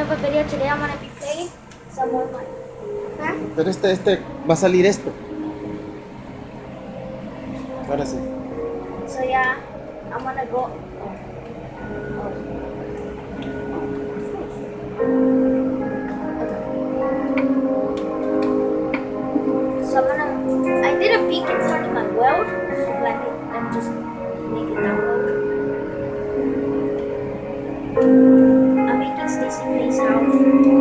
another video. Today I'm gonna be playing some more Minecraft. Huh? Pero va a salir esto. Ahora sí. So yeah, I'm gonna go. So I did a peek inside of my world. So let me just make it download. I'm making Stacy May's house.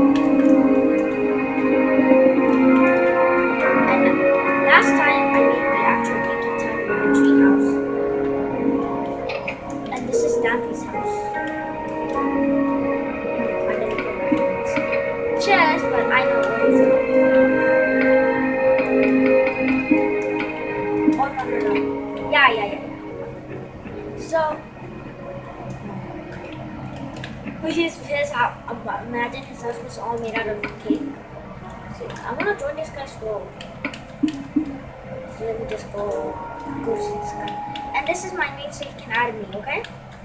And last time I made the actual peek inside of my tree house. And this is Dante's house. I didn't put my chest, but I know what is it. Oh no. Yeah. So his house. Imagine his house was all made out of cake. So I'm gonna join this guy's world. So let me just go see this guy. And this is my namesake academy, okay?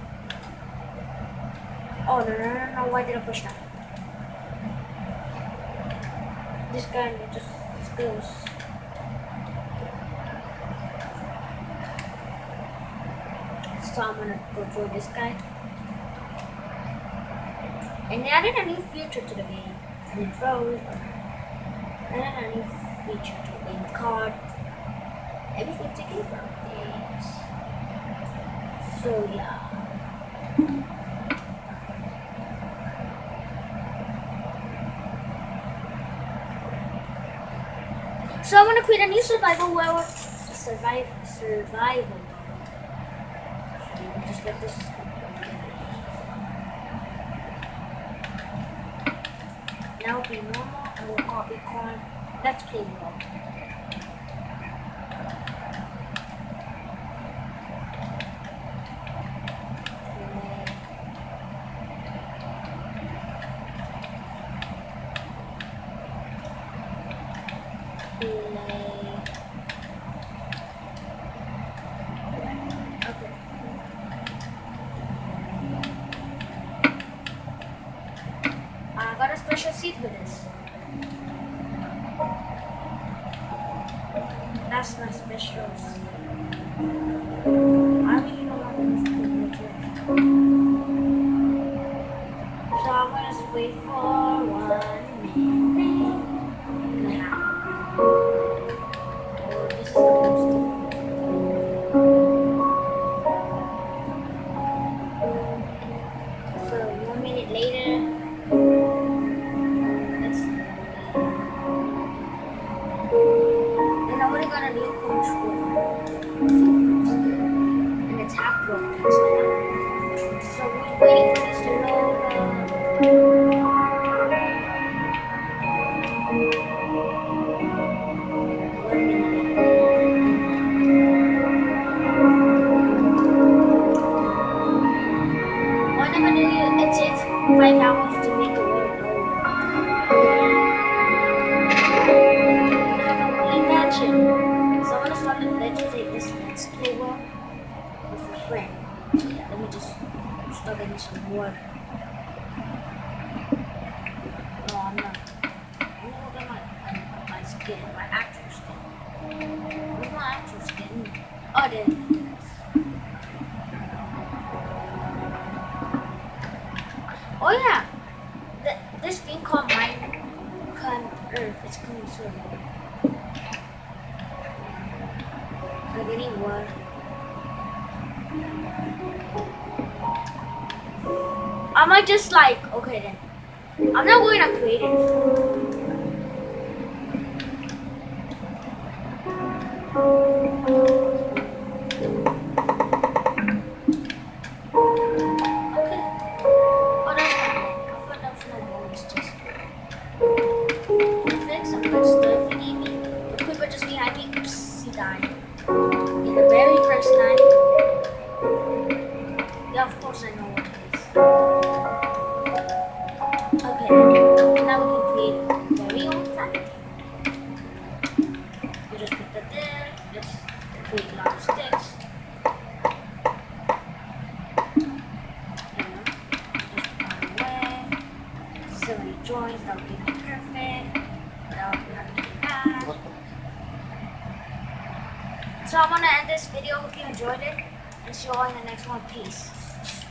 Oh no! Why did I push that? This guy just goes. So I'm gonna go join this guy. And they added a new feature to the game. And it froze. And then a new feature to the game card. Everything's taken from games. So yeah. So I'm gonna create a new survival world. Survival mode. So just let this. Now be normal and we'll copy corn. Let's play mode. I got a special seed for this. That's my special seed. I don't even know what this is. So I'm gonna just wait for 1 minute. Oh, this is the most. So 1 minute later. Got a new control and it's half broken, so we're waiting for this to load. 1 minute. It takes 5 hours to make the world load. Imagine. Let's take this Let's Play world with a friend. So yeah, let me just start getting some wood. No, I'm not. I'm gonna look at my skin, my actual skin. Where's my actual skin? Oh, there it is. Oh yeah, this thing called Minecraft Earth is coming soon. I'm getting wood. I might just okay then. I'm not going to create it. Okay. Oh, that's not it. I thought that was no bonus, just fix some good stuff. You need me. The creeper just behind me. Oops, he died. In the very first night. Yeah, of course I know what it is. Okay, now we can create very own planet. You just put that there. Let's so many joins, that would be perfect. That would be bad. So I'm gonna end this video. Hope you enjoyed it, and see you all in the next one. Peace.